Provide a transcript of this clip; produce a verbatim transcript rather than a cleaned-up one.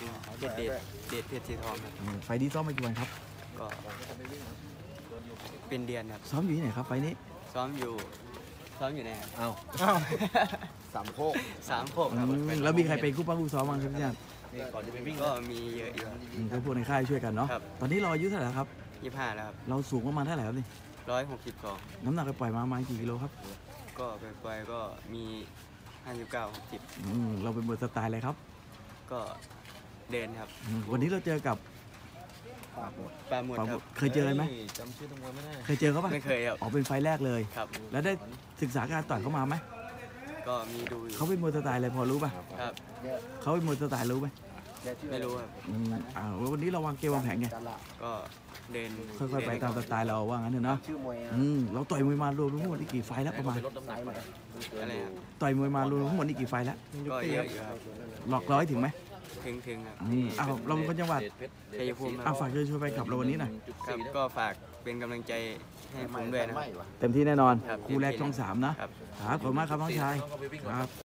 เด็ดเด็ดเด็ดเพชรสีทองครับอืมไฟล์นี้ซ้อมมากี่วันครับก็เป็นเดือนครับซ้อมอยู่ที่ไหนครับไฟล์นี้ซ้อมอยู่ซ้อมอยู่ไหนครับเอาสามโคกสามโคกครับอืมแล้วมีใครเป็นคู่ป้าคู่ซ้อมบ้างครับพี่ชาติก่อนจะไปวิ่งก็มีเยอะอยู่อืมก็พวกในค่ายช่วยกันเนาะครับตอนนี้เราอายุเท่าไหร่แล้วครับยี่ห้าแล้วครับเราสูงประมาณเท่าไหร่ครับนี่ร้อยหกสิบสองน้ำหนักไปปล่อยมาประมาณกี่กิโลครับก็ไปไปก็มีห้าสิบเก้าหกสิบอืมเราเป็นมวยสไตล์อะไรครับก็เดินครับอืมวันนี้เราเจอกับปากหมดปลาหมดปาคบุรับเคยเจอกันไหมจำชื่อตรงนั้นไม่ได้เคยเจอเขาปะไม่เคยครับอ๋อเป็นไฟล์แรกเลยครับแล้วได้ศึกษาการต่อยเขามาไหมก็มีดูอยู่เขาเป็นมวยสไตล์อะไรพอรู้ปะครับเขาเป็นมวยสไตล์รู้ไหมไม่รู้ครับอืมอ่าวันนี้เราวางเกมวางแผนไงก็เดินค่อยๆไปตามสไตล์เราว่างั้นเถอะเนาะชื่อมวยอืมเราต่อยมวยมารวมทั้งหมดนี่กี่ไฟล์แล้วประมาณลดน้ำหนักมาอะไรครับต่อยมวยมารวมทั้งหมดนี่กี่ไฟล์แล้วก็เยอะอยู่ครับหลอกร้อยถึงไหมถึงถึงครับอืมอ้าวเราเป็นคนจังหวัดชัยภูมิคอ้ารัวบฝากเชิญชวนไปขับเราวันนี้หน่อยครับก็ฝากเป็นกำลังใจให้ผมด้วยนะครับเต็มที่แน่นอนครับคู่แรกช่องสามนะครับ ครับขอบคุณมากครับน้องชายครับ